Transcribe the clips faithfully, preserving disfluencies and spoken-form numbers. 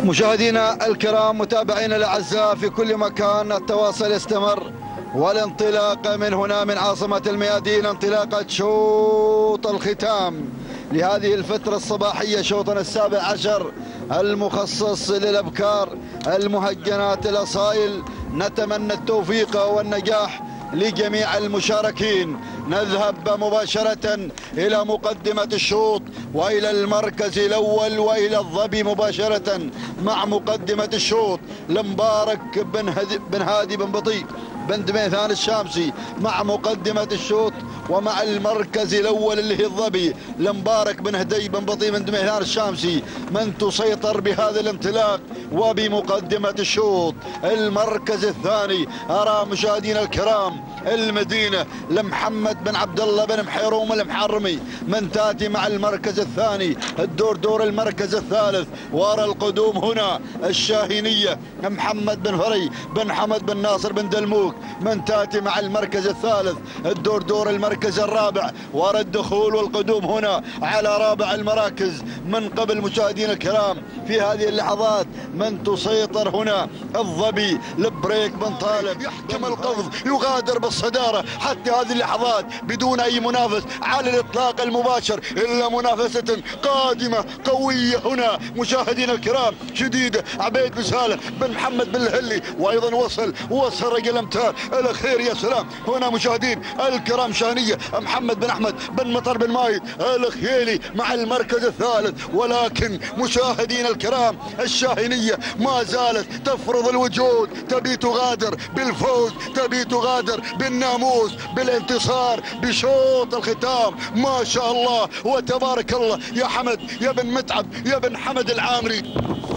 مشاهدينا الكرام، متابعينا الاعزاء في كل مكان، التواصل يستمر والانطلاق من هنا من عاصمة الميادين، انطلاقة شوط الختام لهذه الفترة الصباحية، شوطنا السابع عشر المخصص للأبكار المهجنات الأصايل. نتمنى التوفيق والنجاح لجميع المشاركين. نذهب مباشرة إلى مقدمة الشوط وإلى المركز الأول وإلى الظبي مباشرة مع مقدمة الشوط لمبارك بن, بن هادي بن بطيء بن دميثان الشامسي مع مقدمة الشوط، ومع المركز الأول اللي هي الظبي لمبارك بن هدي بن بطيء بن دميثان الشامسي من تسيطر بهذا الانطلاق. وبمقدمة الشوط المركز الثاني أرى مشاهدينا الكرام المدينة لمحمد بن عبد الله بن محيروم المحرمي من تاتي مع المركز الثاني. الدور دور المركز الثالث، وارى القدوم هنا الشاهينية محمد بن فري بن حمد بن ناصر بن دلموك من تاتي مع المركز الثالث. الدور دور المركز الرابع، وارى الدخول والقدوم هنا على رابع المراكز من قبل مشاهدينا الكرام في هذه اللحظات من تسيطر هنا الظبي لبريك بن طالب يحكم القفز، يغادر بالصدارة حتى هذه اللحظات بدون أي منافس على الإطلاق المباشر، إلا منافسة قادمة قوية هنا مشاهدينا الكرام شديدة. عبيد بن سالم بن محمد بن الهلي، وأيضا وصل وصل رجل الأمتار الأخير. يا سلام هنا مشاهدين الكرام شانية محمد بن أحمد بن مطر بن مايد الخيلي مع المركز الثالث. ولكن مشاهدينا الكرام الشاهينية ما زالت تفرض الوجود، تبي تغادر بالفوز، تبي تغادر بالناموس، بالانتصار بشوط الختام. ما شاء الله وتبارك الله يا حمد يا بن متعب يا بن حمد العامري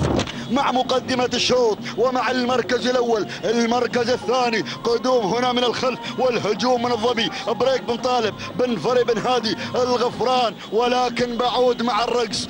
مع مقدمة الشوط ومع المركز الأول. المركز الثاني قدوم هنا من الخلف والهجوم من الظبي بريك بن طالب بن فري بن هادي الغفران، ولكن بعود مع الرقص،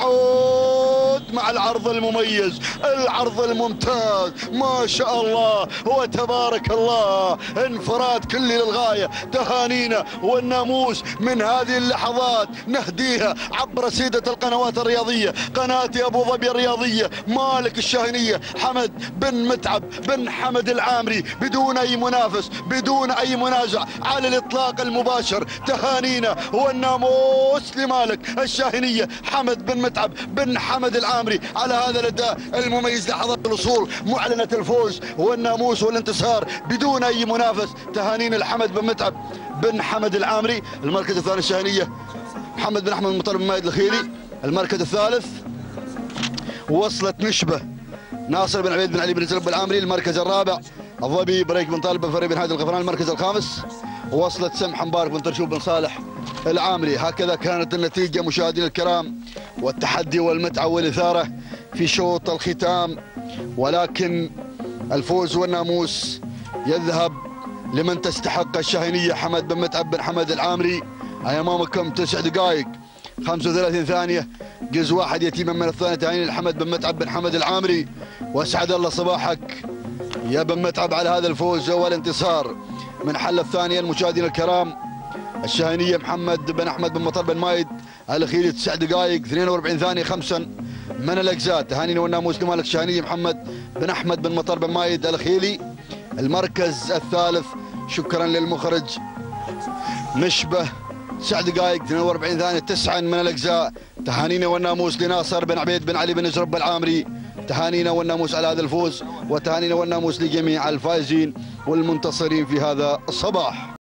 بعود مع العرض المميز، العرض الممتاز. ما شاء الله وتبارك الله، انفراد كلي للغاية. تهانينا والناموس من هذه اللحظات نهديها عبر سيدة القنوات الرياضية، قناة أبو ظبي الرياضية، مالك الشاهينية حمد بن متعب بن حمد العامري بدون أي منافس بدون أي منازع على الإطلاق المباشر. تهانينا والناموس لمالك الشاهينية حمد بن متعب بن حمد العامري على هذا الأداء المميز لحظات الوصول، معلنة الفوز والناموس والانتصار بدون أي منافس. تهانينا لحمد بن متعب بن حمد العامري. المركز الثاني الشاهينية محمد بن أحمد بن مطر بن مايد الخيلي. المركز الثالث وصلت نشبه ناصر بن عبيد بن علي بن زرب العامري. المركز الرابع الظبي بريك بن طالب بن فري بن هادي الغفران. المركز الخامس وصلت سمح مبارك بن ترشوب بن صالح العامري. هكذا كانت النتيجة مشاهدينا الكرام، والتحدي والمتعة والإثارة في شوط الختام، ولكن الفوز والناموس يذهب لمن تستحق الشاهينية حمد بن متعب بن حمد العامري. أمامكم تسع دقائق خمسة وثلاثين ثانية، جزء واحد يتيما من الثانية. تهاني لحمد بن متعب بن حمد العامري، واسعد الله صباحك يا بن متعب على هذا الفوز والانتصار. من حل الثانية المشاهدين الكرام الشاهينية محمد بن أحمد بن مطر بن مايد الخيلي تسع دقائق اثنين وأربعين ثانية خمسا من الأجزاء. تهانينا والناموس لمالك الشاهينية محمد بن أحمد بن مطر بن مايد الخيلي. المركز الثالث شكرا للمخرج نشبه تسع دقائق اثنين وأربعين ثانية تسعا من الأجزاء. تهانينا والناموس لناصر بن عبيد بن علي بن زرب العامري. تهانينا والناموس على هذا الفوز، وتهانينا والناموس لجميع الفائزين والمنتصرين في هذا الصباح.